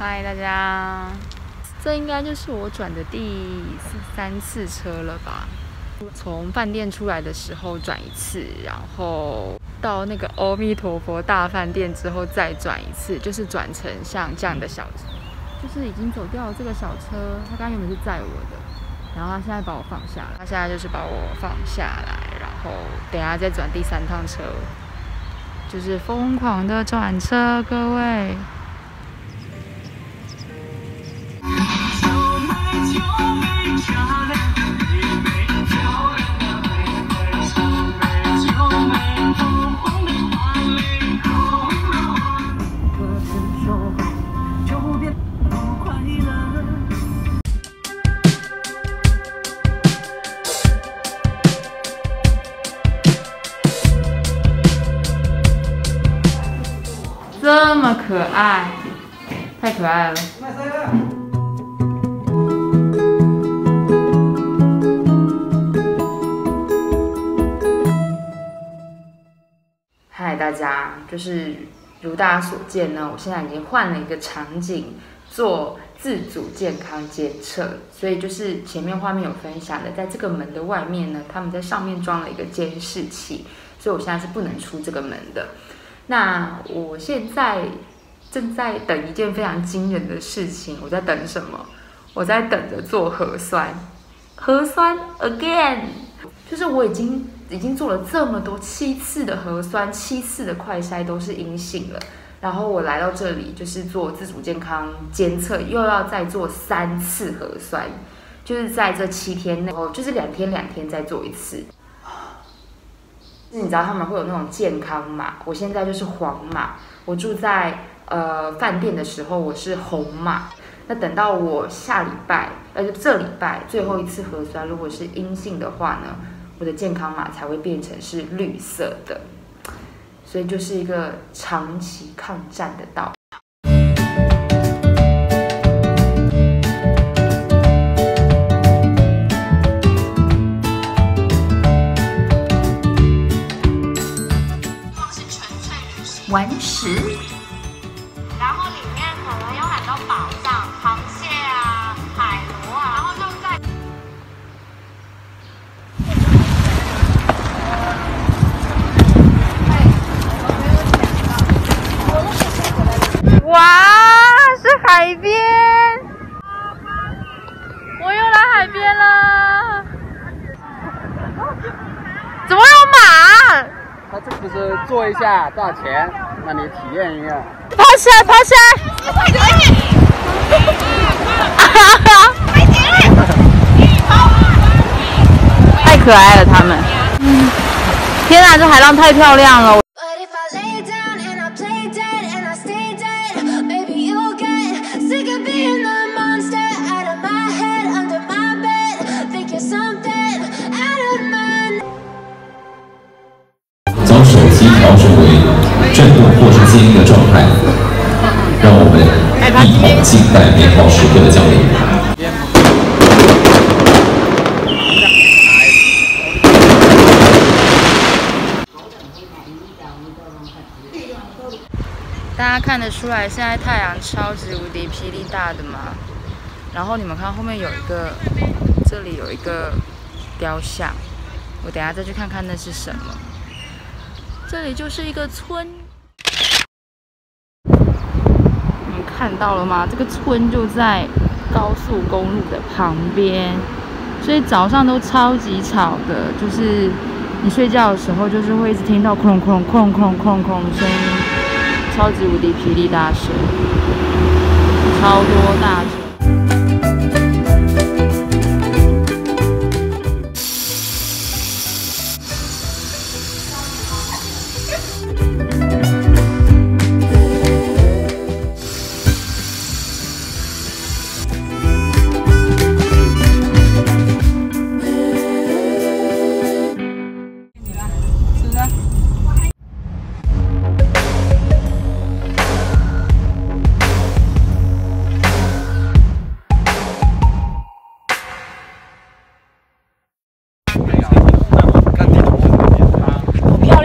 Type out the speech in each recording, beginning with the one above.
嗨，大家，这应该就是我转的第3次车了吧？从饭店出来的时候转一次，然后到那个阿弥陀佛大饭店之后再转一次，就是转成像这样的小车，就是已经走掉了这个小车，他刚原本是载我的，然后他现在把我放下来，他现在就是把我放下来，然后等一下再转第3趟车，就是疯狂的转车，各位。这么可爱，太可爱了。嗨，大家，就是如大家所见呢，我现在已经换了一个场景做自主健康监测，所以就是前面画面有分享的，在这个门的外面呢，他们在上面装了一个监视器，所以我现在是不能出这个门的。那我现在正在等一件非常惊人的事情，我在等什么？我在等着做核酸，核酸 again， 就是我已经做了这么多7次的核酸，7次的快筛都是阴性了，然后我来到这里就是做自主健康监测，又要再做3次核酸，就是在这7天内，就是2天再做一次。你知道他们会有那种健康码，我现在就是黄码。我住在饭店的时候我是红码。那等到我下礼拜，这礼拜最后一次核酸，如果是阴性的话呢，我的健康码才会变成是绿色的。所以就是一个长期抗战的道理。完食， 然后里面可能有很多宝藏，螃蟹啊、海螺啊，然后就在。 哇，是海边！我又来海边了，怎么有马？ 他这不是坐一下多少钱？让你体验一下。 跑起来，跑起来！太可爱了，他们。天哪，这海浪太漂亮了！ 将手机调整为震动或是静音的状态，让我们一同静待美好时刻的降临。 大家看得出来，现在太阳超级无敌霹雳大的嘛。然后你们看后面有一个，这里有一个雕像，我等一下再去看看那是什么。这里就是一个村，你们看到了吗？这个村就在高速公路的旁边，所以早上都超级吵的，就是你睡觉的时候，就是会一直听到哐隆哐隆哐隆哐隆哐隆哐隆的声音，超级无敌霹雳大声，超多大声。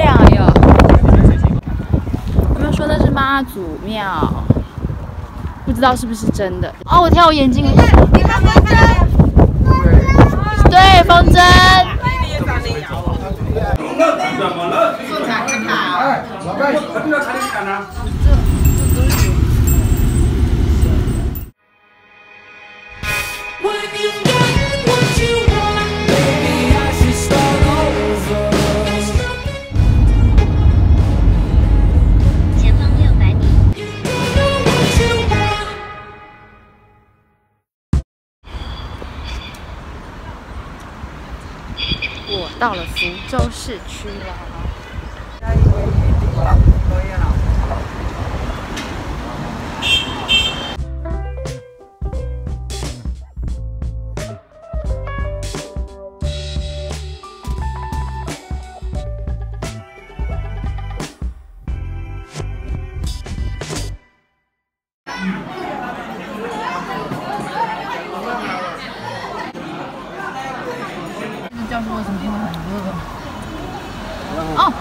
妈祖庙，不不知道是不是真的。哦，我跳我眼睛。对，风筝。 前方600米。 我到了福州市区了。教室为什么会很热？哦。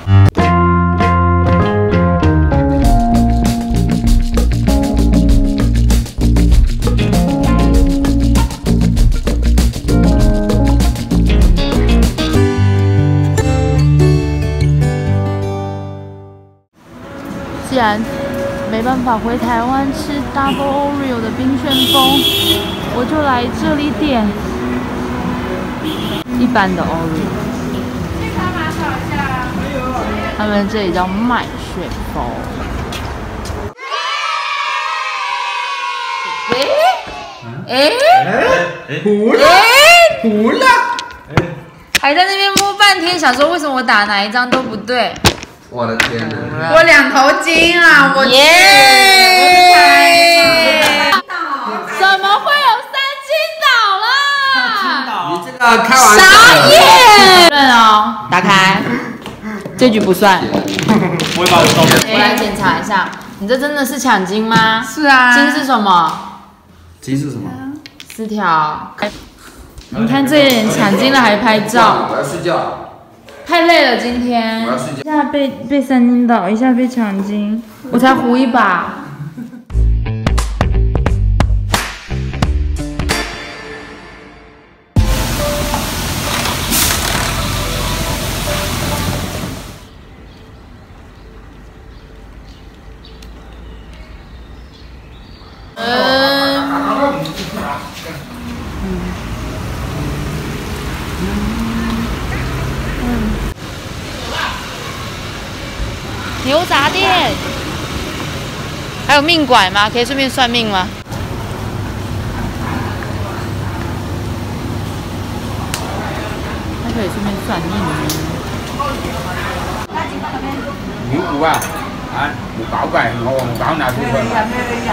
既然没办法回台湾吃 Double Oreo 的冰旋风，我就来这里点一般的 Oreo。他们这里叫麦旋风。 糊了，还在那边摸半天，想说为什么我打哪一张都不对。 我的天哪！ 我2头金啊！我耶！怎么会有3金岛啦？ 你这个开玩笑。 傻眼！算哦，打开，这局不算。 我会把我照片。 我来检查一下，你这真的是抢金吗？ 是啊。 金是什么？ 金是什么 4条。你看这人抢金了还拍照。 我要睡觉。 太累了，今天。一下被3金倒，一下被抢金，我才胡一把。牛杂店，还有命馆吗？可以顺便算命吗？还可以顺便算命吗？ 牛股啊，冇搞嘅，我唔搞那部分。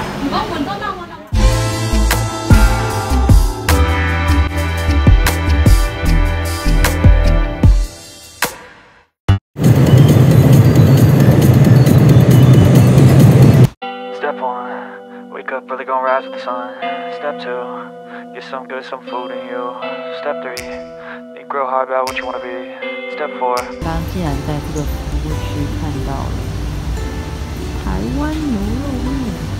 Step 1, wake up early, gonna rise with the sun. Step 2, get some good, some food in you. Step 3, think real hard about what you wanna be. Step 4. 刚刚竟然在这个服务区看到了台湾牛肉面。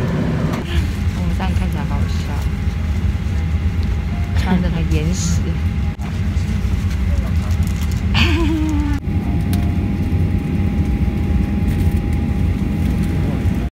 这样看起来好笑，穿着很严实。